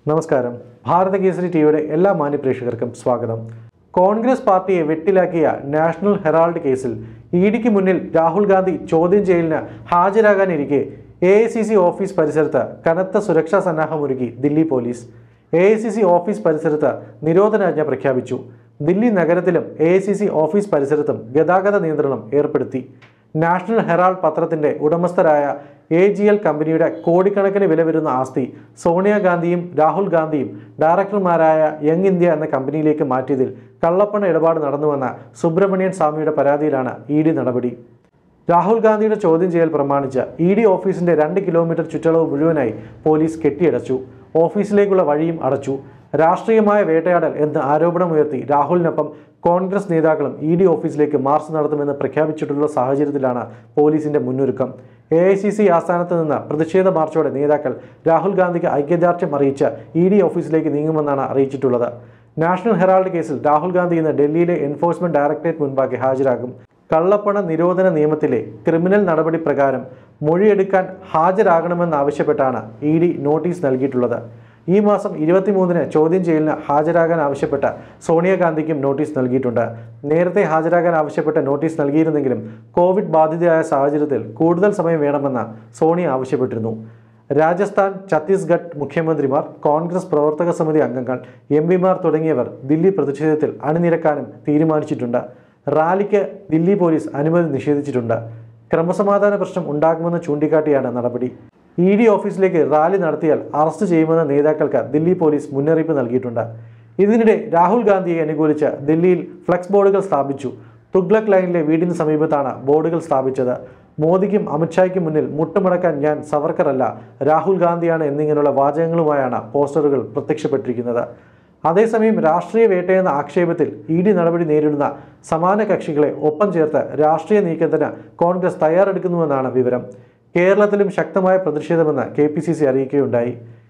നമസ്കാരം. ഭാരത കേസരി ടിവിയുടെ എല്ലാ മാന്യപ്രേക്ഷകർക്കും സ്വാഗതം. കോൺഗ്രസ് പാർട്ടിയെ വെട്ടിലാക്കിയ നാഷണൽ ഹെറാൾഡ് കേസിൽ ഇഡിക്ക് മുന്നിൽ രാഹുൽ ഗാന്ധി ചോദ്യം ചെയ്യലിന് ഹാജരാകാനിരിക്കെ AICC ഓഫീസ് പരിസരത്ത് കനത്ത സുരക്ഷാ സന്നാഹമൊരുക്കി ദില്ലി പോലീസ്. AICC ഓഫീസ് പരിസരത്ത് നിരോധനാജ്ഞ പ്രഖ്യാപിച്ചു. ദില്ലി നഗരത്തിലും AICC ഓഫീസ് പരിസരത്തും ഗതാഗത നിയന്ത്രണം ഏർപ്പെടുത്തി. നാഷണൽ ഹെറാൾഡ് പത്രത്തിന്റെ ഉടമസ്ഥരായ AGL കമ്പനിയുടെ കോടിക്കണക്കിന് വില വരുന്ന ആസ്തി സോണിയാഗാന്ധിയും രാഹുൽ ഗാന്ധിയും ഡയറക്ടർമാരായ യങ് ഇന്ത്യ എന്ന കമ്പനിയിലേക്ക് മാറ്റിയതിൽ കള്ളപ്പണ ഇടപാട് നടന്നുവെന്ന സുബ്രഹ്മണ്യൻ സ്വാമിയുടെ പരാതിയിലാണ് ED നടപടി. രാഹുൽ ഗാന്ധിയുടെ ചോദ്യം ചെയ്യൽ പ്രമാണിച്ച് ED ഓഫീസിന്റെ 2 കിലോമീറ്റർ ചുറ്റളവ് മുഴുവനായി പോലീസ് കെട്ടിയടച്ചു. ഓഫീസിലേക്കുള്ള വഴിയും അടച്ചു. രാഷ്ട്രീയമായ വേട്ടയാടൽ എന്ന് ആരോപണമുയർത്തി രാഹുലിനൊപ്പം കോൺഗ്രസ് നേതാക്കളും ED ഓഫീസിലേക്ക് മാർച്ച് നടത്തുമെന്ന് പ്രഖ്യാപിച്ചിട്ടുള്ള സാഹചര്യത്തിലാണ് പോലീസിന്റെ മുന്നൊരുക്കം. AICC ആസ്ഥാനത്ത് നിന്ന് പ്രതിഷേധ മാർച്ചോടെ നേതാക്കൾ രാഹുൽ ഗാന്ധിക്ക് ഐക്യദാർഢ്യം അറിയിച്ച് ED ഓഫീസിലേക്ക് നീങ്ങുമെന്നാണ് അറിയിച്ചിട്ടുള്ളത്. നാഷണൽ ഹെറാൾഡ് കേസിൽ രാഹുൽ ഗാന്ധി ഇന്ന് ഡൽഹിയിലെ എൻഫോഴ്സ്മെന്റ് ഡയറക്ടറേറ്റ് മുൻപാകെ ഹാജരാകും. കള്ളപ്പണ നിരോധന നിയമത്തിലെ ക്രിമിനൽ നടപടി പ്രകാരം മൊഴിയെടുക്കാൻ ഹാജരാകണമെന്നാവശ്യപ്പെട്ടാണ് ED നോട്ടീസ് നൽകിയിട്ടുള്ളത്. ഈ മാസം 23-ന് ചോദ്യം ചെയ്യലിന് ഹാജരാകാൻ ആവശ്യപ്പെട്ട സോണിയാഗാന്ധിക്കും നോട്ടീസ് നൽകിയിട്ടുണ്ട്. നേരത്തെ ഹാജരാകാൻ ആവശ്യപ്പെട്ട നോട്ടീസ് നൽകിയിരുന്നെങ്കിലും കോവിഡ് ബാധിതയായ സാഹചര്യത്തിൽ കൂടുതൽ സമയം വേണമെന്ന് സോണിയ ആവശ്യപ്പെട്ടിരുന്നു. രാജസ്ഥാൻ, ഛത്തീസ്ഗഡ് മുഖ്യമന്ത്രിമാർ, കോൺഗ്രസ് പ്രവർത്തക സമിതി അംഗങ്ങൾ, MPമാർ തുടങ്ങിയവർ ദില്ലി പ്രതിഷേധത്തിൽ അണിനിരക്കാനും തീരുമാനിച്ചിട്ടുണ്ട്. റാലിക്ക് ദില്ലി പോലീസ് അനുമതി നിഷേധിച്ചിട്ടുണ്ട്. ക്രമസമാധാന പ്രശ്നം ഉണ്ടാകുമെന്ന് ചൂണ്ടിക്കാട്ടിയാണ് നടപടി. ED ഓഫീസിലേക്ക് റാലി നടത്തിയാൽ അറസ്റ്റ് ചെയ്യുമെന്ന നേതാക്കൾക്ക് ദില്ലി പോലീസ് മുന്നറിയിപ്പ് നൽകിയിട്ടുണ്ട്. ഇതിനിടെ രാഹുൽ ഗാന്ധിയെ അനുകൂലിച്ച് ദില്ലിയിൽ ഫ്ലക്സ് ബോർഡുകൾ സ്ഥാപിച്ചു. തുഗ്ലക് ലൈനിലെ വീടിന് സമീപത്താണ് ബോർഡുകൾ സ്ഥാപിച്ചത്. മോദിക്കും അമിത്ഷായ്ക്കും മുന്നിൽ മുട്ടുമടക്കാൻ ഞാൻ സവർക്കറല്ല, രാഹുൽ ഗാന്ധിയാണ് എന്നിങ്ങനെയുള്ള വാചകങ്ങളുമായാണ് പോസ്റ്ററുകൾ പ്രത്യക്ഷപ്പെട്ടിരിക്കുന്നത്. അതേസമയം രാഷ്ട്രീയ വേട്ടയെന്ന ആക്ഷേപത്തിൽ ED നടപടി നേരിടുന്ന സമാന കക്ഷികളെ ഒപ്പം ചേർത്ത് രാഷ്ട്രീയ നീക്കത്തിന് കോൺഗ്രസ് തയ്യാറെടുക്കുന്നുവെന്നാണ് വിവരം. കേരളത്തിലും ശക്തമായ പ്രതിഷേധമെന്ന് KPCC അറിയിക്കുകയുണ്ടായി.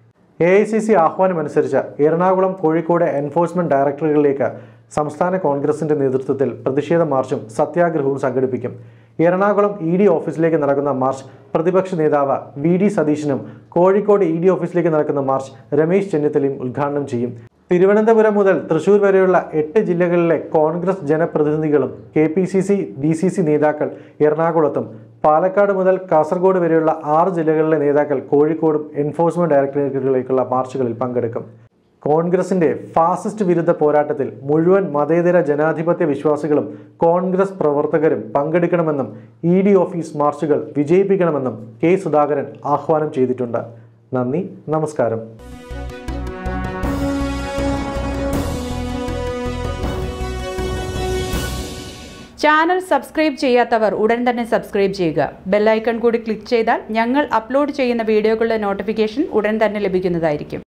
AICC ആഹ്വാനമനുസരിച്ച് എറണാകുളം, കോഴിക്കോട് എൻഫോഴ്സ്മെന്റ് ഡയറക്ടറേറ്റുകളിലേക്ക് സംസ്ഥാന കോൺഗ്രസിന്റെ നേതൃത്വത്തിൽ പ്രതിഷേധ മാർച്ചും സത്യാഗ്രഹവും സംഘടിപ്പിക്കും. എറണാകുളം ED ഓഫീസിലേക്ക് നടക്കുന്ന മാർച്ച് പ്രതിപക്ഷ നേതാവ് VD സതീശനും കോഴിക്കോട് ED ഓഫീസിലേക്ക് നടക്കുന്ന മാർച്ച് രമേശ് ചെന്നിത്തലയും ഉദ്ഘാടനം ചെയ്യും. തിരുവനന്തപുരം മുതൽ തൃശൂർ വരെയുള്ള 8 ജില്ലകളിലെ കോൺഗ്രസ് ജനപ്രതിനിധികളും KPCC DCC നേതാക്കൾ എറണാകുളത്തും, പാലക്കാട് മുതൽ കാസർഗോഡ് വരെയുള്ള 6 ജില്ലകളിലെ നേതാക്കൾ കോഴിക്കോടും എൻഫോഴ്സ്മെന്റ് ഡയറക്ടറേറ്റുകളിലേക്കുള്ള മാർച്ചുകളിൽ പങ്കെടുക്കും. കോൺഗ്രസിന്റെ ഫാസിസ്റ്റ് വിരുദ്ധ പോരാട്ടത്തിൽ മുഴുവൻ മതേതര ജനാധിപത്യ വിശ്വാസികളും കോൺഗ്രസ് പ്രവർത്തകരും പങ്കെടുക്കണമെന്നും ED ഓഫീസ് മാർച്ചുകൾ വിജയിപ്പിക്കണമെന്നും K സുധാകരൻ ആഹ്വാനം ചെയ്തിട്ടുണ്ട്. നന്ദി, നമസ്കാരം. ചാനൽ സബ്സ്ക്രൈബ് ചെയ്യാത്തവർ ഉടൻ തന്നെ സബ്സ്ക്രൈബ് ചെയ്യുക. ബെൽ ഐക്കൺ കൂടി ക്ലിക്ക് ചെയ്താൽ ഞങ്ങൾ അപ്ലോഡ് ചെയ്യുന്ന വീഡിയോകളുടെ നോട്ടിഫിക്കേഷൻ ഉടൻ തന്നെ ലഭിക്കുന്നതായിരിക്കും.